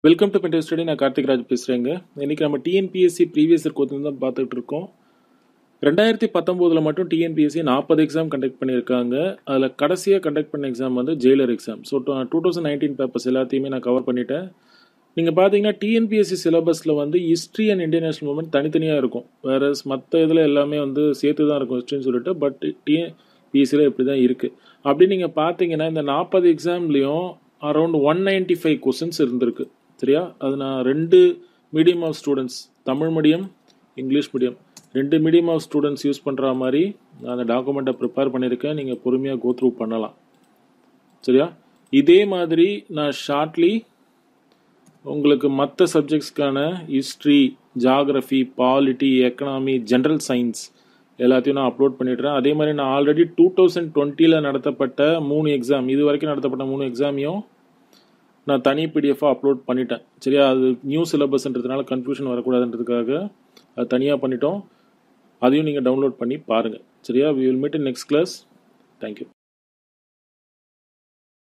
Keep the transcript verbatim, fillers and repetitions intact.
Welcome to pentest study. நான் கார்த்திக் ராஜ் பேசுகிறேங்க. இன்றைக்கி நம்ம டிஎன்பிஎஸ்சி ப்ரீவியஸ் இயர் கோச்சிங் தான் பார்த்துட்டு இருக்கோம். ரெண்டாயிரத்தி பத்தொம்போதில் மட்டும் டிஎன்பிஎஸ்சி நாற்பது எக்ஸாம் கண்டக்ட் பண்ணியிருக்காங்க. அதில் கடைசியாக கண்டக்ட் பண்ண எக்ஸாம் வந்து jailer exam. So two thousand nineteen papers எல்லாத்தையுமே நான் கவர் பண்ணிட்டேன். நீங்கள் பார்த்தீங்கன்னா டிஎன்பிஎஸ்சி சிலபஸில் வந்து history and Indian national movement தனித்தனியாக இருக்கும். வேறு மற்ற இதில் எல்லாமே வந்து சேர்த்து தான் இருக்கும் ஹிஸ்ட்ரின்னு சொல்லிட்டு. பட் டிஎன்பிஎஸ்சியில் இப்படி தான் இருக்குது. அப்படி நீங்கள் பார்த்தீங்கன்னா இந்த நாற்பது எக்ஸாம்லேயும் around one ninety five questions இருந்திருக்கு. சரியா? அது நான் ரெண்டு medium of students, Tamil medium, English medium, ரெண்டு மீடியம் ஆஃப் ஸ்டூடெண்ட்ஸ் யூஸ் பண்ணுற மாதிரி நான் அந்த டாக்குமெண்ட்டை ப்ரிப்பேர் பண்ணியிருக்கேன். நீங்கள் பொறுமையாக கோ த்ரூ பண்ணலாம். சரியா? இதே மாதிரி நான் ஷார்ட்லி உங்களுக்கு மற்ற சப்ஜெக்ட்ஸ்க்கான history, geography, polity, economy, general science எல்லாத்தையும் நான் அப்லோட் பண்ணிடுறேன். அதே மாதிரி நான் ஆல்ரெடி டூ தௌசண்ட் டுவெண்ட்டியில் நடத்தப்பட்ட மூணு எக்ஸாம், இது வரைக்கும் நடத்தப்பட்ட மூணு எக்ஸாமையும் நான் தனி பிடிஎஃபாக அப்லோட் பண்ணிட்டேன். சரியா? அது நியூ சிலபஸ்ன்றதுனால கன்ஃபியூஷன் வரக்கூடாதுன்றதுக்காக அது தனியாக பண்ணிட்டோம். அதையும் நீங்கள் டவுன்லோட் பண்ணி பாருங்கள். சரியா? We will meet in next class. Thank you.